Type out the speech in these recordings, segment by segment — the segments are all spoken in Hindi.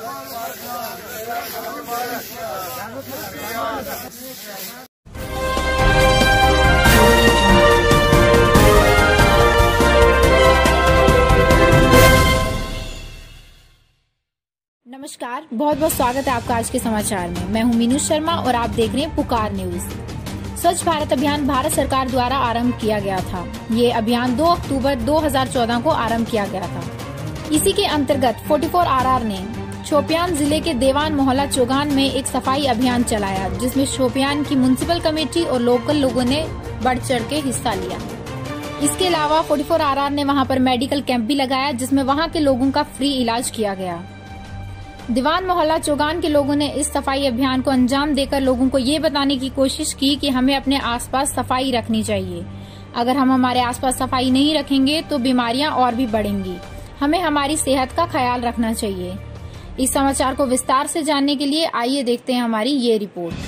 नमस्कार, बहुत बहुत स्वागत है आपका आज के समाचार में। मैं हूं मीनू शर्मा और आप देख रहे हैं पुकार न्यूज। स्वच्छ भारत अभियान भारत सरकार द्वारा आरंभ किया गया था। ये अभियान 2 अक्टूबर 2014 को आरंभ किया गया था। इसी के अंतर्गत 44RR ने शोपियान जिले के देवान मोहल्ला चौगान में एक सफाई अभियान चलाया, जिसमें शोपियान की म्युनिसिपल कमेटी और लोकल लोगों ने बढ़ चढ़ के हिस्सा लिया। इसके अलावा 44RR ने वहां पर मेडिकल कैंप भी लगाया, जिसमें वहां के लोगों का फ्री इलाज किया गया। दीवान मोहल्ला चौगान के लोगों ने इस सफाई अभियान को अंजाम देकर लोगों को ये बताने की कोशिश की कि हमें अपने आसपास सफाई रखनी चाहिए। अगर हम हमारे आसपास सफाई नहीं रखेंगे तो बीमारियां और भी बढ़ेंगी। हमें हमारी सेहत का ख्याल रखना चाहिए। इस समाचार को विस्तार से जानने के लिए आइए देखते हैं हमारी ये रिपोर्ट।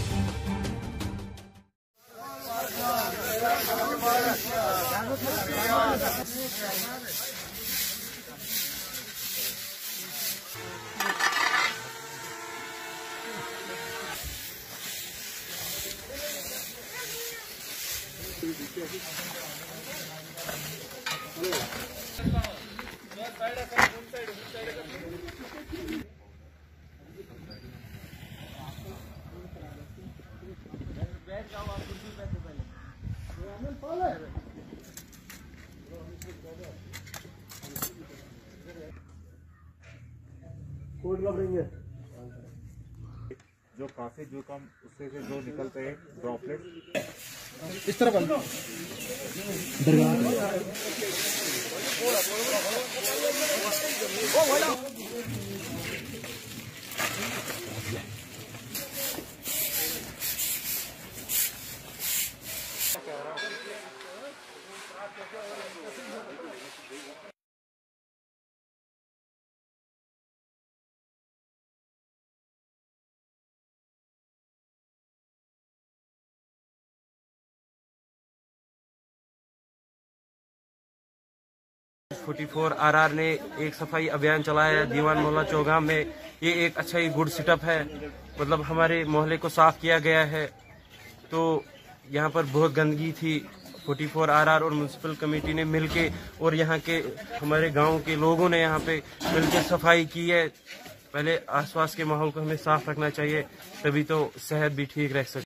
जो काफी जो कम उससे से जो निकलते हैं ड्रॉपलेट इस तरफ RR ने एक सफाई अभियान चलाया दीवान मोहल्ला चौगान में। ये एक अच्छा ही गुड सेटअप है। मतलब हमारे मोहल्ले को साफ किया गया है। तो यहाँ पर बहुत गंदगी थी। 44RR और म्युनिसिपल कमेटी ने मिलके और यहाँ के हमारे गांव के लोगों ने यहाँ पे मिलकर सफाई की है। पहले आसपास के माहौल को हमें साफ रखना चाहिए, तभी तो सेहत भी ठीक रह सकती है।